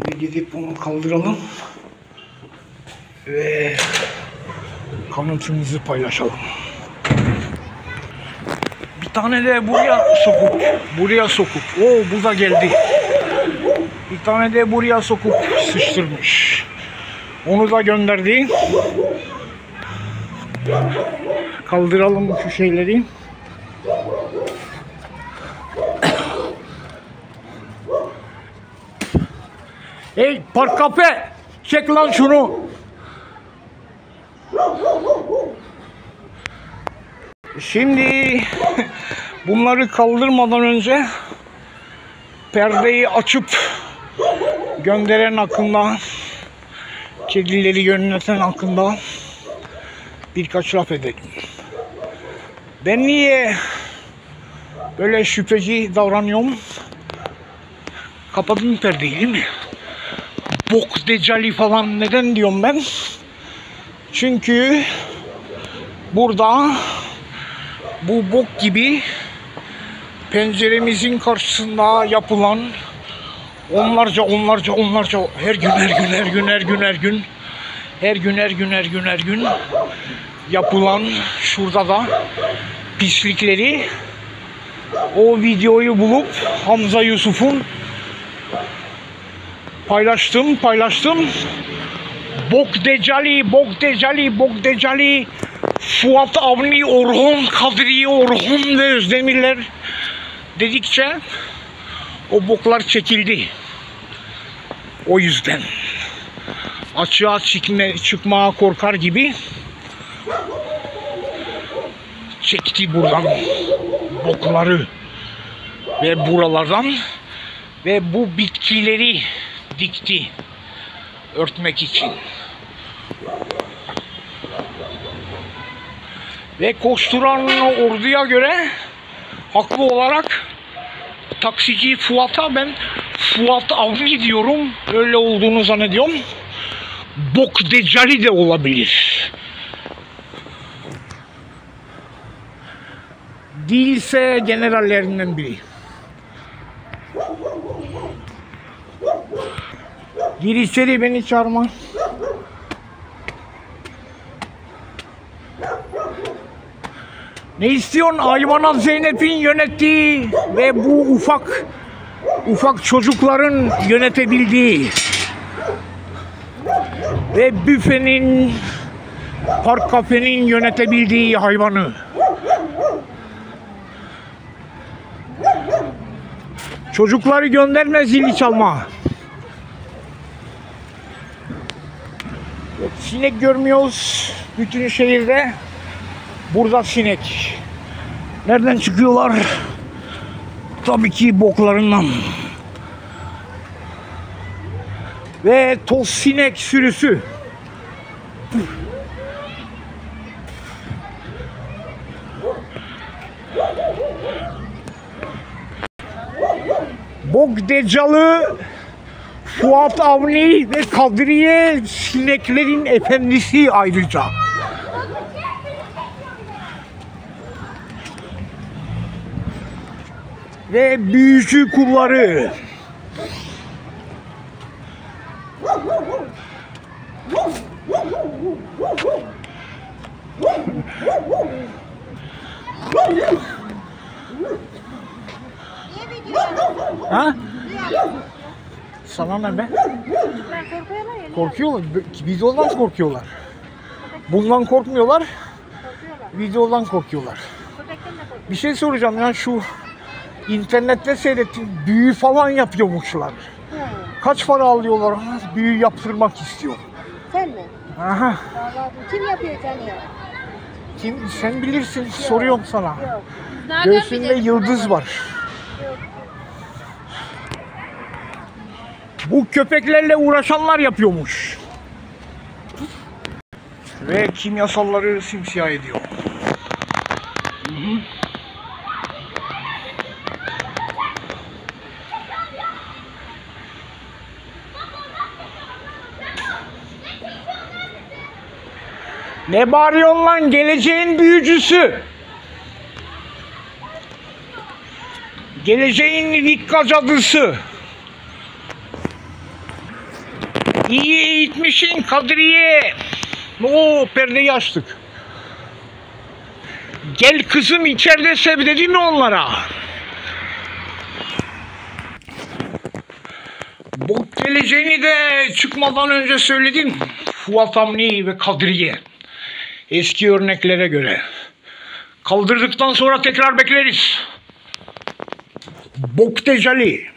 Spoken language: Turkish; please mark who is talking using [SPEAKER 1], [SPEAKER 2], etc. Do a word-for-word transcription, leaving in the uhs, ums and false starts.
[SPEAKER 1] Şimdi gidip bunu kaldıralım ve kanıtımızı paylaşalım. Bir tane de buraya sokup, buraya sokup, o bu da geldi. Bir tane de buraya sokup sıçtırmış. Onu da gönderdi. Kaldıralım şu şeyleri. Hey park kafe, çek lan şunu. Şimdi bunları kaldırmadan önce perdeyi açıp gönderen hakkında, kedileri yöneten hakkında birkaç laf edelim. Ben niye böyle şüpheci davranıyorum? Kapadım perdeyi değil mi? Bok decali falan neden diyorum ben? Çünkü burada bu bok gibi penceremizin karşısında yapılan onlarca onlarca onlarca her gün her gün her gün her gün her gün her gün her gün her gün her gün yapılan şurada da pislikleri, o videoyu bulup Hamza Yusuf'un paylaştım paylaştım bok decali bok decali bok decali Fuat Avni, Orhun, Kadriye Orhun ve Özdemirler dedikçe o boklar çekildi. O yüzden açığa çıkma, çıkmaya korkar gibi çekti buradan bokları ve buralardan ve bu bitkileri dikti örtmek için. Ve koşturan orduya göre haklı olarak taksici Fuat'a ben Fuat Avni diyorum. Öyle olduğunu zannediyorum. Bok decali de olabilir. Değilse generallerinden biri. Gir içeri, beni çağırma. Ne istiyorsun? Hayvanat Zeynep'in yönettiği ve bu ufak ufak çocukların yönetebildiği ve büfenin, park kafenin yönetebildiği hayvanı. Çocukları gönderme zili çalma. Sinek görmüyoruz bütün şehirde. Burada sinek. Nereden çıkıyorlar? Tabii ki boklarından. Ve toz sinek sürüsü. Bok decalı Fuat Avni ve Kadriye sineklerin efendisi ayrıca. Ve büyücü kulları. Ha? Sana ne be? Korkuyorlar. Videodan korkuyorlar. Bundan korkmuyorlar. Videodan korkuyorlar. Bir şey soracağım ya, şu internette seyrettim, büyü falan yapıyormuşlar. Kaç para alıyorlar? Büyü yaptırmak istiyor.
[SPEAKER 2] Sen mi?
[SPEAKER 1] Aha.
[SPEAKER 2] Vallahi kim yapıyor seni ya?
[SPEAKER 1] Kim? Sen bilirsin. Yok. Soruyorum sana.
[SPEAKER 2] Yok.
[SPEAKER 1] Göğsünde yıldız var.
[SPEAKER 2] Yok.
[SPEAKER 1] Bu köpeklerle uğraşanlar yapıyormuş. Ve kimyasalları simsiyah ediyor. Hı hı. Ne bağırıyorsun lan, geleceğin büyücüsü? Geleceğin Vikka cadısı. İyi eğitmişsin Kadriye. Oo, perdeyi açtık. Gel kızım içeride sev dedi mi onlara? Bok geleceğini de çıkmadan önce söyledim. Fuat Hamdi ve Kadriye. Eski örneklere göre. Kaldırdıktan sonra tekrar bekleriz. Bok Tecali.